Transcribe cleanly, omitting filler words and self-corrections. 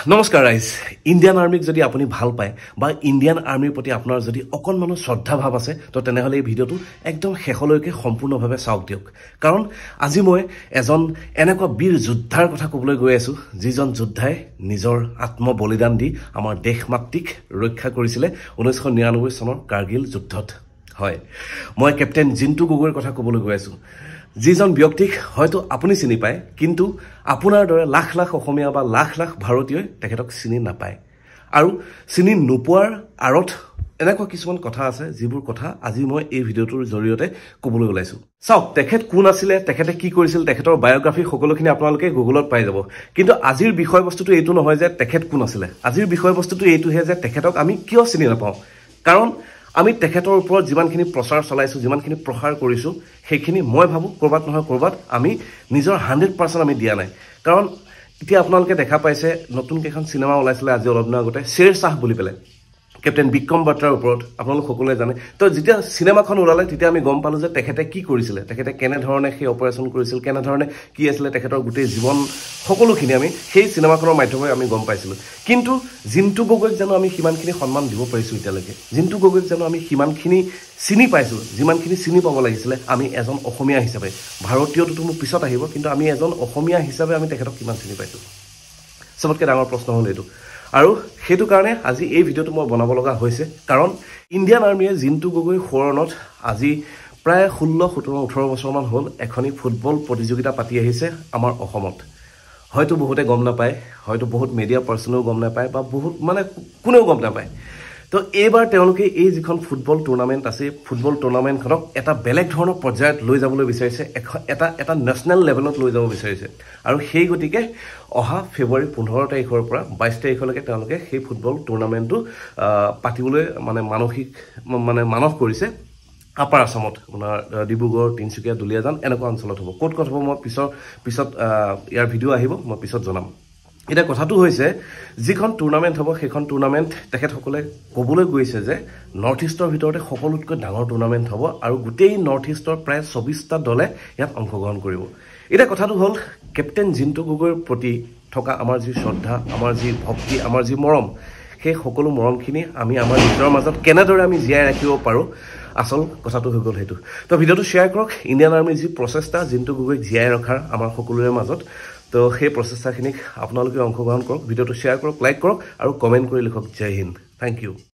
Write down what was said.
নমস্কাৰ ৰাইজ ইণ্ডিয়ান আৰ্মিক যদি আপুনি ভাল পায় বা ইণ্ডিয়ান আৰ্মিৰ প্ৰতি আপোনাৰ যদি অকণমানো শ্ৰদ্ধা ভাৱ আছে তো তেনেহ'লে এই ভিডিঅ'টো একদম শেষলৈকে সম্পূৰ্ণভাৱে চাওক দিয়ক কাৰণ আজি মই এজন এনেকুৱা বীৰ যোদ্ধাৰ কথা ক'বলৈ গৈ আছোঁ যিজন যোদ্ধাই নিজৰ আত্মবলিদান দি আমাৰ দেশ মাতৃক ৰক্ষা কৰিছিলে 1999 চনৰ কাৰ্গিল যুদ্ধত হয় মই কেপ্টেইন জিন্তু গগৈৰ কথা ক'বলৈ গৈ আছোঁ যিজন ব্যক্তিক হয়তো আপুনি চিনি পায় কিন্তু আপোনাৰ দৰে লাখ লাখ অসমীয়া বা লাখ লাখ ভাৰতীয়ই তেখেতক চিনি নাপায় আৰু চিনি নোপোৱাৰ আঁৰত এনেকুৱা কিছুমান কথা আছে যিবোৰ কথা আজি মই এই ভিডিঅ'টোৰ জৰিয়তে ক'বলৈ ওলাইছোঁ চাওক তেখেত কোন আছিলে তেখেতে কি কৰিছিল তেখেতৰ বায়োগ্ৰাফি সকলোখিনি আপোনালোকে গুগলত পাই যাব কিন্তু আজিৰ বিষয়বস্তুটো এইটো নহয় যে তেখেত কোন আছিলে আজিৰ বিষয়বস্তুটো এইটোহে যে তেখেতক আমি কিয় চিনি নাপাওঁ কাৰণ আমি তেখেতৰ ওপৰত যিমানখিনি প্ৰচাৰ চলাইছোঁ যিমানখিনি প্ৰসাৰ কৰিছোঁ সেইখিনি মই ভাবোঁ ক'ৰবাত নহয় ক'ৰবাত আমি নিজৰ 100% আমি দিয়া নাই কাৰণ এতিয়া আপোনালোকে দেখা পাইছে নতুনকৈ এখন চিনেমা ওলাইছিলে আজি অলপ দিনৰ আগতে শ্বেৰ শ্বাহ বুলি পেলাই কেপ্টেইন বিক্ৰম বাট্ৰাৰ ওপৰত আপোনালোক সকলোৱে জানে তো যেতিয়া চিনেমাখন ওলালে তেতিয়া আমি গম পালোঁ যে তেখেতে কি কৰিছিলে তেখেতে কেনেধৰণে সেই অপাৰেশ্যন কৰিছিল কেনেধৰণে কি আছিলে তেখেতৰ গোটেই জীৱন সকলোখিনি আমি সেই চিনেমাখনৰ মাধ্যমেৰে আমি গম পাইছিলোঁ কিন্তু জিন্তু গগৈক জানো আমি সিমানখিনি সন্মান দিব পাৰিছোঁ এতিয়ালৈকে জিন্তু গগৈক জানো আমি সিমানখিনি চিনি পাইছোঁ যিমানখিনি চিনি পাব লাগিছিলে আমি এজন অসমীয়া হিচাপে ভাৰতীয়টোতো মোৰ পিছত আহিব কিন্তু আমি এজন অসমীয়া হিচাপে আমি তেখেতক কিমান চিনি পাইছোঁ চবতকৈ ডাঙৰ প্ৰশ্ন হ'ল এইটো আৰু সেইটো কাৰণে আজি এই ভিডিঅ'টো মই বনাব লগা হৈছে কাৰণ ইণ্ডিয়ান আৰ্মিয়ে জিন্তু গগৈ সোঁৱৰণত আজি প্ৰায় 16, 17, 18 বছৰমান হ'ল এখনি ফুটবল প্ৰতিযোগিতা পাতি আহিছে আমাৰ অসমত হয়তো বহুতে গম নাপায় হয়তো বহুত মিডিয়া পাৰ্চনেও গম নাপায় বা বহুত মানে কোনেও গম নাপায় তো এইবাৰ তেওঁলোকে এই যিখন ফুটবল টুৰ্ণামেণ্ট আছে ফুটবল টুৰ্ণামেণ্টখনক এটা বেলেগ ধৰণৰ পৰ্যায়ত লৈ যাবলৈ বিচাৰিছে এটা নেশ্যনেল লেভেলত লৈ যাব বিচাৰিছে আৰু সেই গতিকে অহা ফেব্ৰুৱাৰী 15 তাৰিখৰ পৰা 22 তাৰিখলৈকে তেওঁলোকে সেই ফুটবল টুৰ্ণামেণ্টটো পাতিবলৈ মানস কৰিছে আপাৰ আসামত আপোনাৰ ডিব্ৰুগড় তিনিচুকীয়া দুলীয়াজান এনেকুৱা অঞ্চলত হ'ব ক'ত হ'ব মই পিছত ইয়াৰ ভিডিঅ' আহিব মই পিছত জনাম এটা কথাটো হৈছে যিখন টুৰ্ণামেণ্ট হ'ব সেইখন টুৰ্ণামেণ্ট তেখেতসকলে ক'বলৈ গৈছে যে নৰ্থ ইষ্টৰ ভিতৰতে সকলোতকৈ ডাঙৰ টুৰ্ণামেণ্ট হ'ব আৰু গোটেই নৰ্থ ইষ্টৰ প্ৰায় 24টা দলে ইয়াত অংশগ্ৰহণ কৰিব এটা কথাটো হ'ল কেপ্টেইন জিন্তু গগৈৰ প্ৰতি থকা আমাৰ যি শ্ৰদ্ধা আমাৰ যি ভক্তি আমাৰ যি মৰম সেই সকলো মৰমখিনি আমি আমাৰ নিজৰ মাজত কেনেদৰে আমি জীয়াই ৰাখিব পাৰোঁ আচল কথাটো হৈ গ'ল সেইটো তো ভিডিঅ'টো শ্বেয়াৰ কৰক ইণ্ডিয়ান আৰ্মিৰ যি প্ৰচেষ্টা জিন্তু গগৈক জীয়াই ৰখাৰ আমাৰ সকলোৰে মাজত তো সেই প্ৰচেষ্টাখিনিক আপোনালোকে অংশগ্ৰহণ কৰক ভিডিঅ'টো শ্বেয়াৰ কৰক লাইক কৰক আৰু কমেণ্ট কৰি লিখক জয় হিন্দ থেংক ইউ